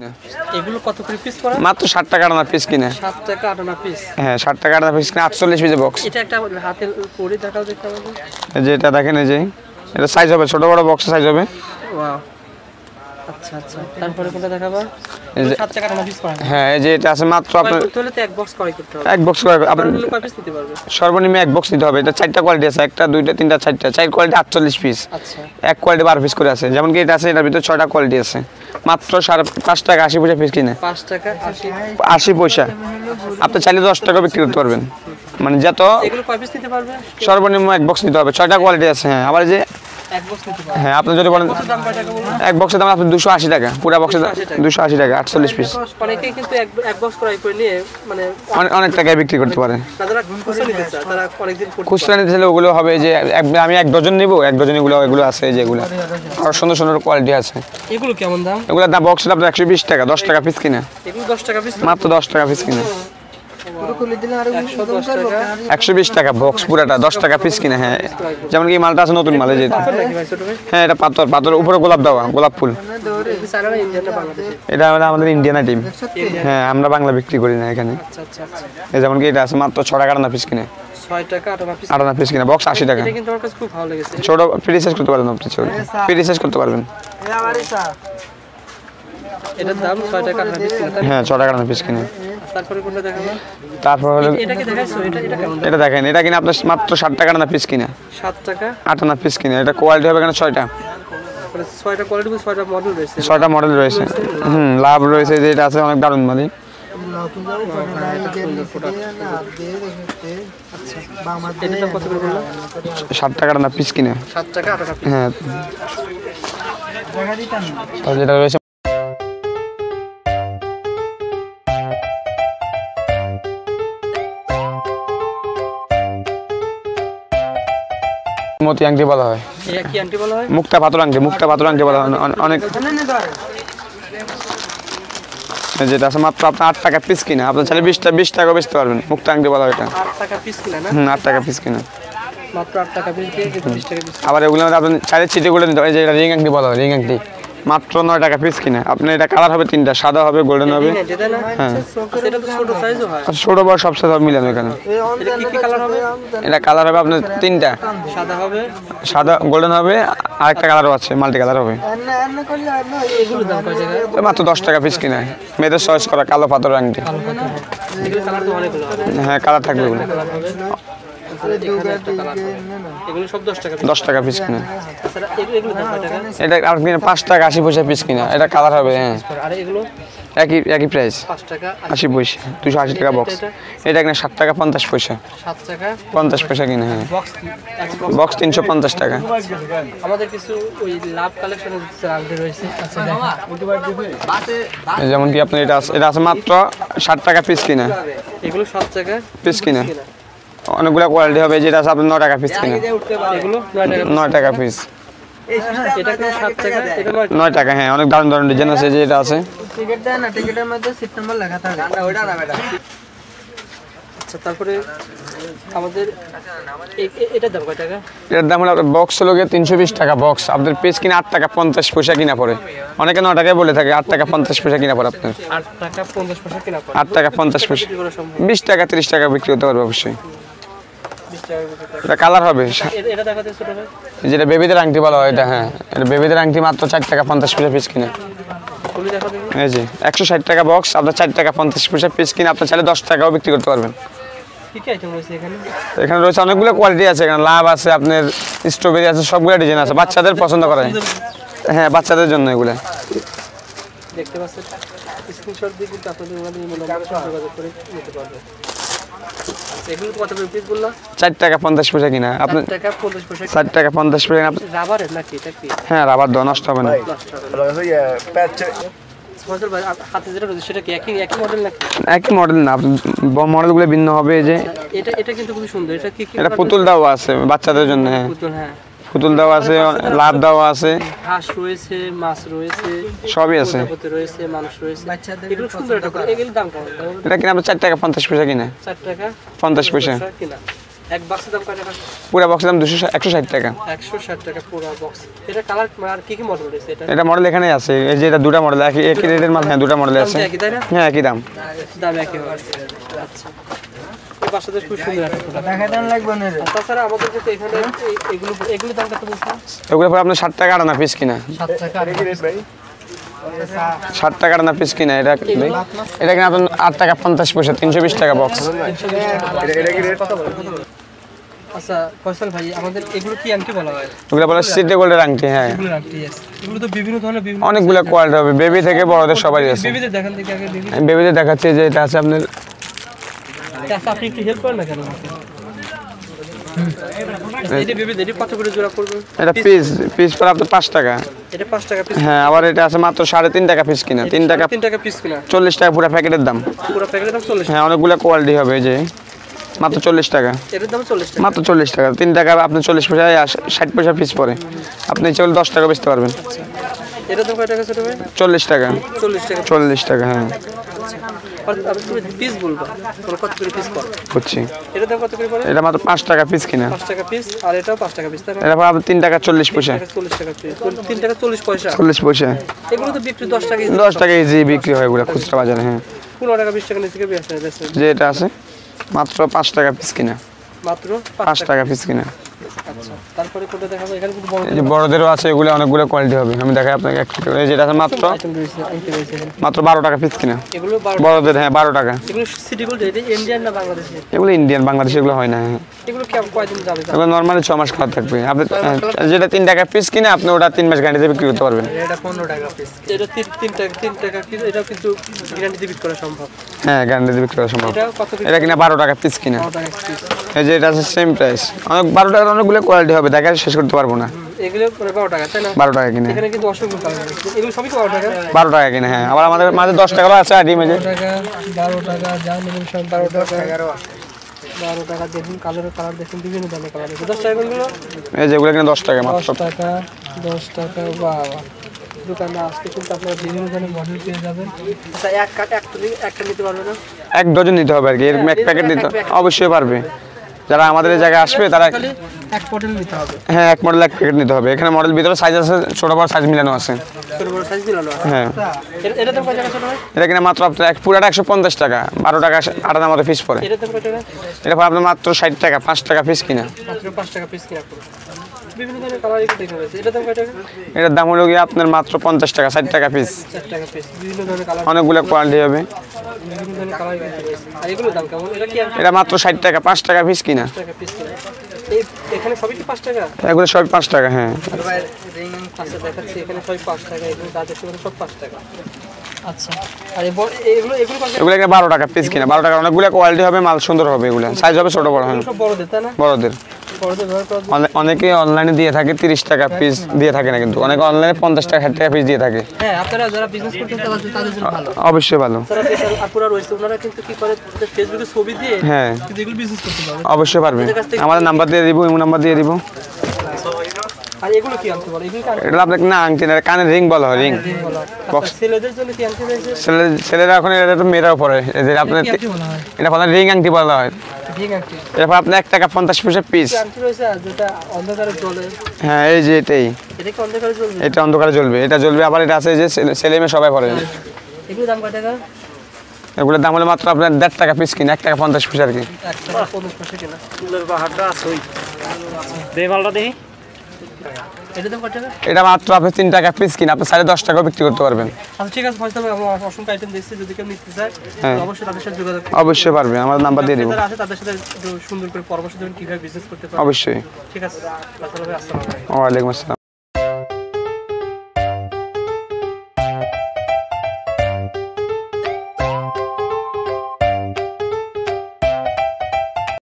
এগুলো কত করে পিস পড়ে? মাত্র 60 টাকা আটানা পিস কিনে। 7 টাকা আটানা পিস। হ্যাঁ 60 টাকা আটানা পিস কিনে 48 পিসের বক্স। এটা একটা হাতে পরে দেখাও দেখতে পাবো। এই যে এটা দেখেন, এই যে এটা সাইজ হবে ছোট বড় বক্স সাইজ হবে। ওয়াও, আচ্ছা আচ্ছা। তারপরে কোনটা দেখাবা? এই যে 7 টাকা আটানা পিস পড়ে। হ্যাঁ এই যে এটা আছে মাত্র আপনার তাহলে তো এক বক্স ক্রয় করতে হবে। এক বক্স করে আপনি কয় পিস নিতে পারবে? সর্বনিম্ন এক বক্স নিতে হবে। এটা 4টা কোয়ালিটি আছে, একটা দুইটা তিনটা চারটা, 4 কোয়ালিটি 48 পিস। আচ্ছা, এক কোয়ালিটি 12 পিস করে আছে। যেমন কি এটা আছে, এটার ভিতরে 6টা কোয়ালিটি আছে। মাত্র 5.5 টাকা 80 পয়সা পিস কিনে। 5 টাকা 80 পয়সা। আপনি চাইলে 10 টাকা বিক্রি করতে পারবেন। মানে যত এগুলো কয় পিস নিতে পারবে? সর্বনিম্ন এক বক্স নিতে হবে। 6টা কোয়ালিটি আছে। হ্যাঁ আবার যে এক বক্স নিতে পারবে। হ্যাঁ আপনি যদি বলেন কত দাম কয় টাকা বলুন? এক বক্সের দাম আপনি 280 টাকা, পুরো বক্সের দাম 280 টাকা 48 পিস। অনেকেই কিন্তু এক বক্স ক্রয় করে নিয়ে মানে অনেক টাকায় বিক্রি করতে পারে। যারা খুচরা নিতে চায় তারা অনেকদিন খুচরা নিতে চাইলে ওগুলো হবে যে আমি এক ডজন নিব, এক ডজন এগুলো আছে যেগুলো আর সুন্দর সুন্দর কোয়ালিটি আছে। এগুলো কেমন দাম? এগুলোর দাম বক্সের দাম 120 টাকা, 10 টাকা পিস কিনে। এগুলো 10 টাকা পিস, মাত্র 10 টাকা পিস কিনে। পুরো খুলে দিলে আর 110 টাকা 120 টাকা বক্স পুরাটা, 10 টাকা পিস কিনে। হ্যাঁ যেমন কি মালটা আছে নতুন মাল, এই যে হ্যাঁ এটা পাথর উপরে গোলাপ দেওয়া, গোলাপ ফুল। এটা আমাদের ইন্ডিয়ান আইটেম। হ্যাঁ আমরা বাংলা বিক্রি করি না এখানে। আচ্ছা আচ্ছা আচ্ছা। এই যেমন কি এটা আছে মাত্র 6 টাকা আটানা পিস কিনে। 6 টাকা আটানা পিস। আটানা পিস কিনে বক্স 80 টাকা। এটা কিন্তু আমার কাছে খুব ভালো লেগেছে। ছোট ফ্রি সাইজ করতে পারবেন আপনি, ছোট ফ্রি সাইজ করতে পারবেন। এটার দাম 6 টাকা আটানা পিস কিনে। হ্যাঁ 6 টাকা আটানা পিস কিনে। তারপরে কোনটা দেখাবো? তারপর হলো এটা কি দেখাইছো? এটা কেমন দাম? এটা দেখেন, এটা কিনে আপনার মাত্র 60 টাকা আটানা পিস কিনে। 7 টাকা আটানা পিস কিনে। এটা কোয়ালিটি হবে এখানে 6টা। মানে 6টা কোয়ালিটি, 6টা মডেল রয়েছে। 6টা মডেল রয়েছে। লাভ রয়েছে, যে এটা আছে অনেক দারুণ মালি। এটার দাম কত করে বললাম? 60 টাকা আটানা পিস কিনে। 7 টাকা আটানা পিস। হ্যাঁ আর যেটা রয়েছে মতি আংটি বলা হয়। এটা কি আংটি বলা হয়? মুক্তা পাথর আংটি, মুক্তা পাথর আংটি বলা হয়। অনেক যেটা আছে মাত্র আপনার 8 টাকা পিস কিনা। আপনি চাইলে 20 টাকা বেচতে পারবেন। মুক্তা আংটি বলা হয় এটা। 8 টাকা পিস কিনা না? 8 টাকা পিস কিনা। মাত্র 8 টাকা পিস দিয়ে কিন্তু 20 টাকা পিস। আবার এগুলো আপনি চাইলে চিঠি করে নিতে পারেন। যে এটা রিং আংটি বলা হয়, রিং আংটি মাত্র 9 টাকা পিস কিনে। আপনি এটা কালার হবে 3টা, সাদা হবে, গোল্ডেন হবে। হ্যাঁ এটা তো ছোট সাইজও হয়। ছোট বড় সব সাইজ মিলানো এখানে। এটা কি কালার হবে? এটা কালার হবে আপনার 3টা, সাদা হবে, সাদা গোল্ডেন হবে, আরেকটা কালারও আছে, মাল্টি কালার হবে। এগুলোর দাম কত টাকা? মাত্র 10 টাকা পিস কিনে। মেয়েদের চয়েস করা কালো পাথর আংটি। এগুলো কালার তো অনেকগুলো হবে। হ্যাঁ কালার থাকবে এগুলো। কালার হবে। এগুলো সব 10 টাকা পিস। 10 টাকা পিস কিনে। আচ্ছা এগুলো দাম কত টাকা? এটা আর কিনে 5 টাকা 80 পয়সা পিস কিনা। এটা কালার হবে। হ্যাঁ আর এগুলো একই প্রাইস, 5 টাকা 80 পয়সা, 280 টাকা বক্স। এটা কিনে 7 টাকা 50 পয়সা, 7 টাকা 50 পয়সা কিনে। হ্যাঁ বক্স বক্স 350 টাকা। আমাদের কিছু ওই লাভ কালেকশনের আংটি রয়েছে। আচ্ছা দেখো, যেমন কি আপনি এটা আছে মাত্র 60 টাকা পিস কিনা। এগুলো 7 টাকা পিস কিনা। অনেকগুলো কোয়ালিটি হবে। যেটা আছে আপনার 9 টাকা পিস কিনা। এগুলো 9 টাকা। 9 টাকা পিস। এটা কি 7 টাকা? এটা 9 টাকা। হ্যাঁ অনেক দারুণ দারুণ ডিজাইন আছে। যে এটা আছে টিকেট দেয় না, টিকেটের মধ্যে সিট নাম্বার লেখা থাকে। ওটা না বেটা। আচ্ছা তারপরে আমাদের এটার দাম কত টাকা? এটার দাম হলো বক্স হলো 320 টাকা বক্স। আপনার পিস কিনা 8 টাকা 50 পয়সা কিনা পড়ে। অনেকে 9 টাকায় বলে থাকে, 8 টাকা 50 পয়সা কিনা পড়ে আপনার। 8 টাকা 50 পয়সা কিনা পড়ে। 8 টাকা 50 পয়সা, 20 টাকা 30 টাকা বিক্রি হতে পারবে অবশ্যই। 20 টাকা বিক্রি করে। এটা কালার হবে। এটা দেখাতে ছোট ভাই। যেটা বেবিদের আংটি বলা হয় এটা। হ্যাঁ এটা বেবিদের আংটি মাত্র 4 টাকা 50 পয়সা পিস কিনে। খুলে দেখা দেখি। এই যে 160 টাকা বক্স, আপনার 4 টাকা 50 পয়সা পিস কিনে। আপনি চাইলে 10 টাকাও বিক্রি করতে পারবেন। কি কি আইটেম রয়েছে এখানে? এখানে রয়েছে অনেকগুলো কোয়ালিটি আছে। এখানে লাভ আছে, আপনার স্ট্রবেরি আছে, সবগুলো ডিজাইন আছে। বাচ্চাদের পছন্দ করে। হ্যাঁ বাচ্চাদের জন্য এগুলো দেখতে পাচ্ছেন। স্ক্রিনশট দিয়ে কিন্তু আপনাদের ওনাদের ইমেল নম্বরে যোগাযোগ করে নিতে পারবেন। এগুলো কত করে পিস বললা? 4 টাকা 50 পয়সা কিনা। আপনি 4 টাকা 50 পয়সা। 4 টাকা 50 পয়সা। রাবারের নাকি এটা কি? হ্যাঁ রাবার দেওয়া, নষ্ট হবে না। ফজল ভাই হাতে যেটা রয়েছে সেটা কি একই মডেল নাকি? একই মডেল না, মডেলগুলো ভিন্ন হবে। যে এটা কিন্তু খুব সুন্দর। এটা কি কি? এটা পুতুল দেওয়া আছে বাচ্চাদের জন্য। হ্যাঁ পুতুল, হ্যাঁ পুতুল দেওয়া আছে, লাভ দেওয়া আছে, হাঁস রয়েছে, মাছ রয়েছে, সবই আছে। প্রজাপতি রয়েছে, মানুষ রয়েছে। এগুলো সুন্দর। এগুলোর দাম কেমন? এটা কিনা আপনার 4 টাকা 50 পয়সা কিনা। 4 টাকা 50 পয়সা কিনা। এক বক্সের দাম কত টাকা? পুরো বক্সের দাম 160 টাকা। 160 টাকা পুরো বক্স। এটা কালার আর কি কি মডেল রয়েছে এটা? এটা মডেল এখানেই আছে, এই যে এটা দুটো মডেল, একই রেটের মাল। হ্যাঁ, দুটো মডেল আছে। একই তাই না? হ্যাঁ, একই দাম। দাম একই হবে। আচ্ছা, এই বাসাতে খুব সুন্দর একটা প্রোডাক্ট। দেখাইতেন লাগবে না রে। তাছাড়া আমাদের কাছে এখানে এগুলো দাম কত বলছেন? এগুলো পরে আপনার 60 টাকা আনা পিস কিনা। 7 টাকা ভাই। 60 টাকা আনা পিস কিনা। এটা এটা কিনা আপনার 8 টাকা 50 পয়সা, 320 টাকা বক্স। আচ্ছা ফয়সাল ভাই, আমাদের এগুলো কি আংটি বলা হয়? এগুলো বলে সিটি গোল্ডের আংটি। হ্যাঁ, এগুলো আংটি। yes। এগুলো তো বিভিন্ন ধরনের বিভিন্ন অনেকগুলো কোয়ালিটি হবে, বেবি থেকে বড়দের সবারই আছে। বেবিদের দেখান দেখি আগে বেবি। আমি বেবিদের দেখাচ্ছি যে এটা আছে আপনার। আচ্ছা, আপনি একটু হেল্প করেন না কেন আমাকে? এটা বেবিদের কত করে জোড়া পড়বে? এটা পিস পর আপনার 5 টাকা। এটা 5 টাকা পিস। হ্যাঁ, আবার এটা আছে মাত্র 3.5 টাকা পিস কিনা। 3 টাকা 3 টাকা পিস কিনা। 40 টাকা পুরো প্যাকেটের দাম। পুরো প্যাকেটের দাম 40 টাকা। হ্যাঁ, অনেকগুলো কোয়ালিটি হবে, এই যে মাত্র 40 টাকা। এর দাম 40 টাকা। মাত্র 40 টাকা। 3 টাকা আপনি 40 পয়সা 60 পয়সা পিস পড়ে। আপনি চাইলে 10 টাকা বেচতে পারবেন। এর দাম কত টাকা ছোট ভাই? 40 টাকা। 40 টাকা। 40 টাকা। হ্যাঁ, আর আপনি তুমি পিস বলবা, কোন কত করে পিস পড়ে? বুঝছি। এর দাম কত করে পড়ে? এটা মাত্র 5 টাকা পিস কিনা। 5 টাকা পিস। আর এটাও 5 টাকা পিস তাই না? এটা পর আপনার 3 টাকা 40 পয়সা। 40 টাকা পিস। 3 টাকা 40 পয়সা। 40 পয়সা। এগুলো তো বিক্রি 10 টাকা। 10 টাকা ইজি বিক্রি হয় এগুলো খুচরা বাজারে। হ্যাঁ, 15 টাকা 20 টাকা নিচে কে বেচে? যে এটা আছে মাত্র 5 টাকা পিস কিনা। মাত্র 5 টাকা পিস কিনা। আচ্ছা, তারপরে কোনটা দেখাবো? এখানে কিন্তু বড় এই যে বড়দেরও আছে, এগুলো অনেকগুলো কোয়ালিটি হবে। আমি দেখাই আপনাকে একটা করে। এই যেটা আছে মাত্র আইটেম রয়েছে, আইটেম রয়েছে এখানে। মাত্র 12 টাকা পিস কিনা। এগুলো 12 বড়দের। হ্যাঁ, 12 টাকা। এগুলো সিটি গোল্ড এটা ইন্ডিয়ান না বাংলাদেশি? এগুলো ইন্ডিয়ান, বাংলাদেশি এগুলো হয় না। হ্যাঁ, এগুলো কি কয়দিন যাবে? এগুলো নরমালি 6 মাস খাওয়া থাকবে। আপনি যেটা 3 টাকা পিস কিনে আপনি ওটা 3 মাস গ্যারান্টিতে বিক্রি করতে পারবেন। এটা 15 টাকা পিস। এটা 3 টাকা পিস। এটা কিন্তু গ্যারান্টিতে বিক্রি করা সম্ভব। হ্যাঁ, গ্যারান্টিতে বিক্রি করা সম্ভব। এটা কত পিস? এটা কিনা 12 টাকা পিস কিনা। 12 টাকা পিস। এই যে এটা আছে সেম প্রাইস। অনেক 12 টাকার অনেকগুলো কোয়ালিটি হবে, দেখা শেষ করতে পারবো না। এগুলো 12 টাকা তাই না? 12 টাকা কিনে। এখানে কিন্তু অসংখ্য কালার আছে। এগুলো সবই 12 টাকা। 12 টাকা কিনে। হ্যাঁ, আবার আমাদের মাঝে 10 টাকারও আছে আর ডিমে যে 12 টাকা যা নেবেন সব 12 টাকা। 12 টাকা দেখুন, কালার দেখুন, বিভিন্ন ধরনের কালার আছে। 10 টাকা কোনগুলো? এই যে এগুলো কিনা 10 টাকা মাত্র। 10 টাকা। 10 টাকা। বাবা, দোকানে আসতে কিন্তু আপনারা বিভিন্ন ধরনের মডেল পেয়ে যাবেন। আচ্ছা, একটা নিতে পারবে না? 1 ডজন নিতে হবে আর কি। এরকম এক প্যাকেট নিতে অবশ্যই পারবে। যারা আমাদের এই জায়গায় আসবে তারা খালি এক মডেল নিতে হবে। হ্যাঁ, 1 মডেল 1 প্যাকেট নিতে হবে। এখানে মডেল ভিতরে সাইজ আছে, ছোট বড় সাইজ মিলানো আছে। ছোট বড় সাইজ দিলাম না। হ্যাঁ, এটা দাম কত টাকা ছোট ভাই? এটা কিনা মাত্র আপনার পুরাটা 150 টাকা। 12 টাকা আটার মতো পিস পড়ে। এটা দাম কত টাকা? এটা পরে আপনার মাত্র 60 টাকা। 5 টাকা পিস কিনা। মাত্র 5 টাকা পিস কিনা পুরো। বিভিন্ন ধরনের কালার দেখতে রয়েছে। এটা দাম কত টাকা? এটার দাম হলো গিয়ে আপনার মাত্র 50 টাকা। 60 টাকা পিস। 4 টাকা পিস। বিভিন্ন ধরনের কালার, অনেকগুলো কোয়ালিটি হবে। বিভিন্ন ধরনের কালার রয়েছে। আর এগুলো দাম কেমন? এটা কি এটা মাত্র 60 টাকা। 5 টাকা পিস কিনা। 5 টাকা পিস কিনা। এখানে সবই কি 5 টাকা? এগুলো সব 5 টাকা। হ্যাঁ, আচ্ছা, দেখাচ্ছি এখানে সবই 5 টাকা। এগুলো যা দেখতে পারেন সব 5 টাকা। আচ্ছা, আর এগুলো কত? এগুলো কিনা 12 টাকা পিস কিনা। 12 টাকা। অনেকগুলো কোয়ালিটি হবে, মাল সুন্দর হবে। এগুলো সাইজ হবে ছোট বড়। হ্যাঁ, সব বড়দের তাই না? বড়দের। বড়দের ব্যবহার করা। অনেকে অনলাইনে দিয়ে থাকে 30 টাকা পিস দিয়ে থাকে না, কিন্তু অনেকে অনলাইনে 50 টাকা 60 টাকা পিস দিয়ে থাকে। হ্যাঁ, আপনারা যারা বিজনেস করতে চান তাদের জন্য ভালো। অবশ্যই ভালো। যারা বেকার আপুরা রয়েছে ওনারা কিন্তু কি করে, ফেসবুকে ছবি দিয়ে হ্যাঁ, কিন্তু এগুলো বিজনেস করতে পারবে। অবশ্যই পারবে। আমাদের নাম্বার দিয়ে দিব, ইমো নাম্বার দিয়ে দিব। আর এগুলো কি আনতে পারে? এগুলো এটা আপনাকে না আংটি না, কানের রিং বলা হয়। Ring box. ছেলেদের জন্য কি আনতে রয়েছে? ছেলেরা এখন এটা তো মেয়েরাও পরে। এই যে আপনার কি বলা হয়? এটা আপনার রিং আংটি বলা হয়। ঠিক আছে। এরপর আপনার 1 টাকা 50 পয়সা পিস। আনতে রয়েছে যেটা অন্ধকারে জ্বলে। হ্যাঁ, এই যে এটাই। এটা কি অন্ধকারে জ্বলবে? এটা অন্ধকারে জ্বলবে। এটা জ্বলবে। আবার এটা আছে যে ছেলে মেয়ে সবাই পরে। এগুলো দাম কত টাকা? এগুলোর দাম হলো মাত্র আপনার 1.5 টাকা পিস কিনা। 1 টাকা 50 পয়সা আর কি। 1 টাকা 50 পয়সা কিনা। ফুলের বাহারটা আছে দে মালটা দেখি। এটা দাম কত টাকা? এটা মাত্র আপনি 3 টাকা পিস কিনা আপনি 10.5 টাকাও বিক্রি করতে পারবেন। আচ্ছা, ঠিক আছে। ফয়সাল ভাই, আমার অসংখ্য আইটেম দেখছি, যদি কেউ নিতে চায় হ্যাঁ, অবশ্যই তাদের সাথে যোগাযোগ অবশ্যই পারবে। আমার নাম্বার দিয়ে দিব। যারা আছে তাদের সাথে একটু সুন্দর করে পরামর্শ দেবেন কিভাবে বিজনেস করতে পারবে। অবশ্যই। ঠিক আছে ফয়সাল ভাই, আসসালামু আলাইকুম। ওয়ালাইকুম আসসালাম।